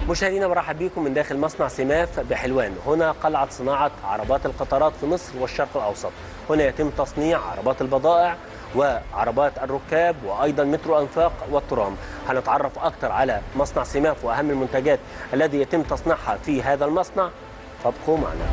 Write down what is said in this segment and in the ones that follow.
مشاهدينا برحب بكم من داخل مصنع سماف بحلوان. هنا قلعة صناعة عربات القطارات في مصر والشرق الأوسط. هنا يتم تصنيع عربات البضائع وعربات الركاب وأيضا مترو أنفاق والترام. هنتعرف أكثر على مصنع سماف وأهم المنتجات الذي يتم تصنيعها في هذا المصنع، فابقوا معنا.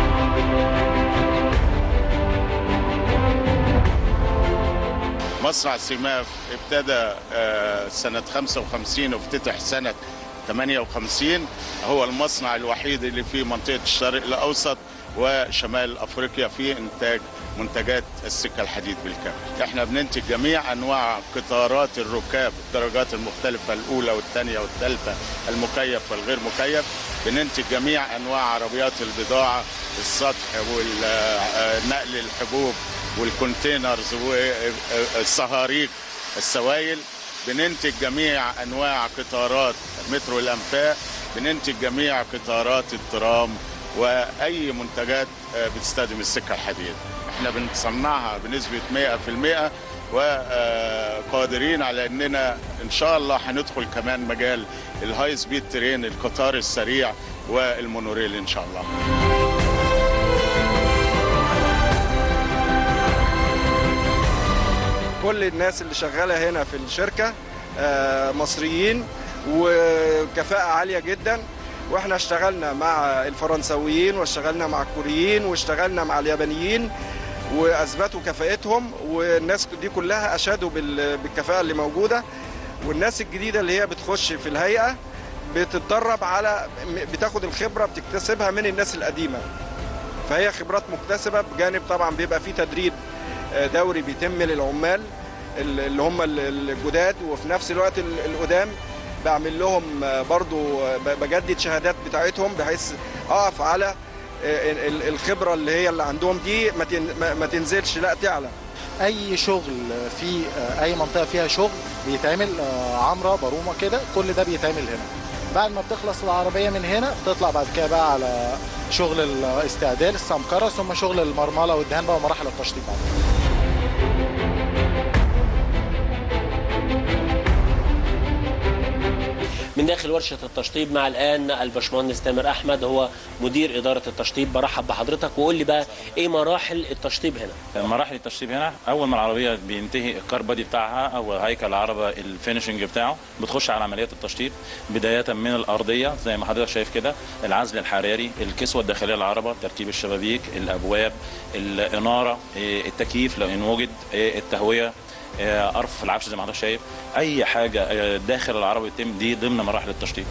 مصنع سماف ابتدى سنة 55 وافتتح سنة 58. هو المصنع الوحيد اللي في منطقة الشرق الأوسط وشمال أفريقيا في إنتاج منتجات السكة الحديد بالكامل. احنا بننتج جميع أنواع قطارات الركاب الدرجات المختلفة، الأولى والثانية والثالثة، المكيف والغير مكيف. بننتج جميع أنواع عربيات البضاعة، السطح والنقل الحبوب والكونتينرز والصهاريج السوائل. بننتج جميع أنواع قطارات مترو الأنفاق، بننتج جميع قطارات الترام وأي منتجات بتستخدم السكة الحديد. احنا بنصنعها بنسبة 100% وقادرين على أننا إن شاء الله هندخل كمان مجال الهاي سبيد ترين، القطار السريع والمونوريل إن شاء الله. كل الناس اللي شغالة هنا في الشركة مصريين وكفاءة عالية جدا، واحنا اشتغلنا مع الفرنسويين واشتغلنا مع الكوريين واشتغلنا مع اليابانيين واثبتوا كفاءتهم، والناس دي كلها اشادوا بالكفاءة اللي موجودة. والناس الجديدة اللي هي بتخش في الهيئة بتتدرب على، بتاخد الخبرة بتكتسبها من الناس القديمة، فهي خبرات مكتسبة، بجانب طبعا بيبقى في تدريب دوري بيتم للعمال اللي هم الجداد، وفي نفس الوقت القدام بعمل لهم برضو بجدد شهادات بتاعتهم بحيث اقف على الخبرة اللي هي اللي عندهم دي ما تنزلش، لا تعلى. اي شغل في اي منطقة فيها شغل بيتعمل عمرة برومة كده، كل ده بيتعمل هنا. بعد ما بتخلص العربية من هنا بتطلع بعد كده بقى على شغل الاستعدال السمكرة، ثم شغل المرملة والدهان بقى ومراحل التشطيب بعد كده. من داخل ورشة التشطيب مع الآن الباشمهندس تامر أحمد، هو مدير إدارة التشطيب. برحب بحضرتك، وقول لي بقى إيه مراحل التشطيب هنا؟ مراحل التشطيب هنا، أول ما العربية بينتهي الكار بادي بتاعها أو هيكل العربة الفينشنج بتاعه، بتخش على عمليات التشطيب بداية من الأرضية زي ما حضرتك شايف كده، العزل الحراري، الكسوة الداخلية للعربة، تركيب الشبابيك، الأبواب، الإنارة، التكييف لو إن وجد، التهوية، ارفف العفش زي ما حضرتك شايف. اي حاجه داخل العربه يتم دي ضمن مراحل التشطيب.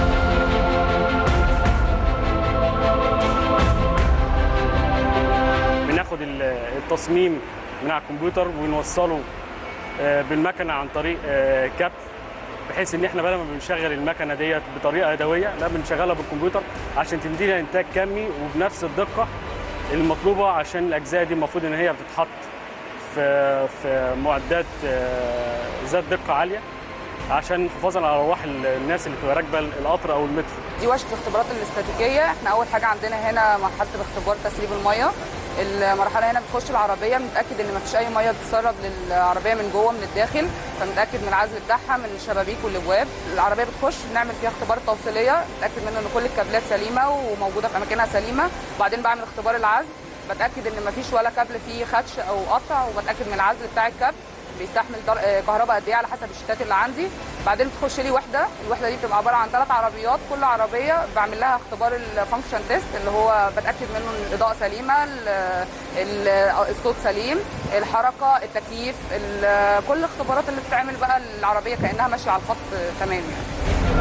بناخد التصميم من على الكمبيوتر ونوصله بالمكنه عن طريق كابل، بحيث ان احنا بدل ما بنشغل المكنه ديت بطريقه يدويه، لا بنشغلها بالكمبيوتر عشان تدينا انتاج كمي وبنفس الدقه المطلوبه، عشان الاجزاء دي المفروض ان هي بتتحط في معدات ذات دقه عاليه عشان حفاظا على ارواح الناس اللي بتبقى راكبه القطر او المترو. دي ورشه الاختبارات الاستاتيكيه. احنا اول حاجه عندنا هنا مرحله اختبار تسريب الميه. المرحله هنا بتخش العربيه، بنتاكد ان مفيش اي ميه بتتسرب للعربيه من جوه من الداخل، فبنتاكد من العزل بتاعها من الشبابيك والابواب. العربيه بتخش بنعمل فيها اختبار توصيليه، نتاكد منه ان كل الكابلات سليمه وموجوده في اماكنها سليمه. وبعدين بعمل اختبار العزل، بتاكد ان مفيش ولا كابل فيه خدش او قطع، وبتاكد من العزل بتاع الكابل بيستحمل كهرباء قد ايه على حسب الشتات اللي عندي. بعدين بتخش لي وحده، الوحده دي بتبقى عباره عن 3 عربيات، كل عربيه بعمل لها اختبار الفانكشن تيست، اللي هو بتاكد منه ان الاضاءه سليمه، الصوت سليم، الحركه، التكييف، كل الاختبارات اللي بتتعمل بقى العربيه كانها ماشيه على الخط تمام يعني.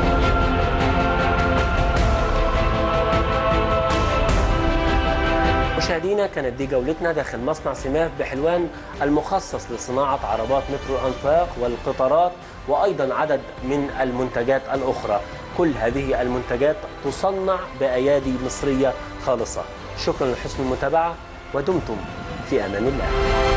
مشاهدينا، كانت دي جولتنا داخل مصنع سماف بحلوان المخصص لصناعة عربات مترو أنفاق والقطارات وأيضا عدد من المنتجات الأخرى. كل هذه المنتجات تصنع بأيادي مصرية خالصة. شكرا لحسن المتابعة ودمتم في أمان الله.